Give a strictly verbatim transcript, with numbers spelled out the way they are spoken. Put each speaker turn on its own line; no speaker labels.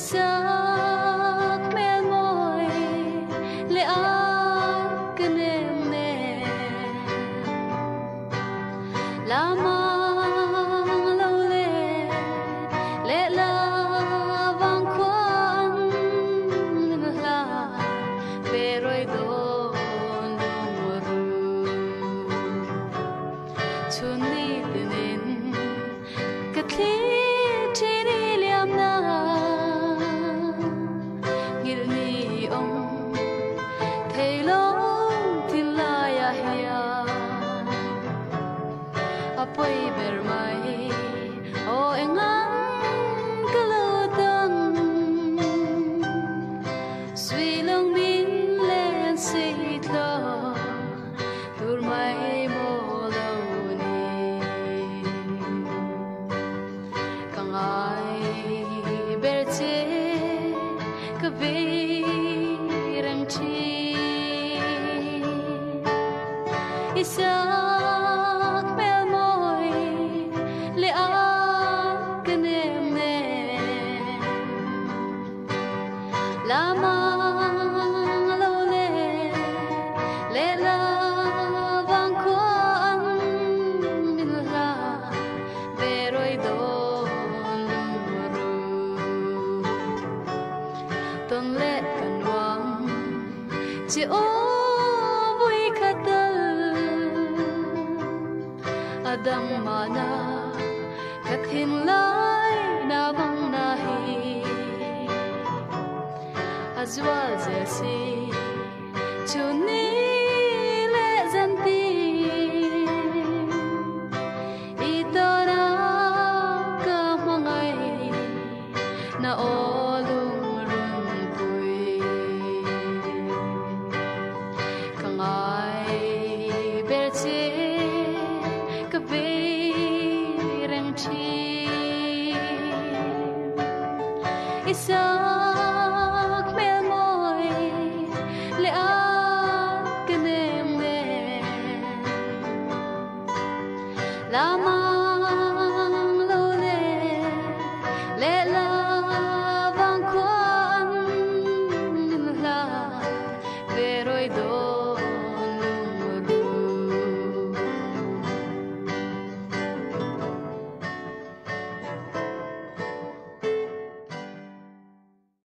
isak mel môi le a kenem ne lama lâu le le la vang kwan la về rồi đón ru chun đi đến cái thế trên đi liam na ngir ni ông thấy long tin la ya ya apoi ber mai o engang kalutan suy long bin len sei tlo tur mai mo lo ni kang ai ber che ka ve rang chi isak mel môi le a kenem ne lama lâu le le la vang kwan min la về rồi đón ru ton le kan wang chi o vui khatal adam mana kathin lai na bang na hi azwal jesi chuni le zanti itora ka mangai na olung run pui kangai berche ka ve rang chi isak mel môi le a kenem ne lama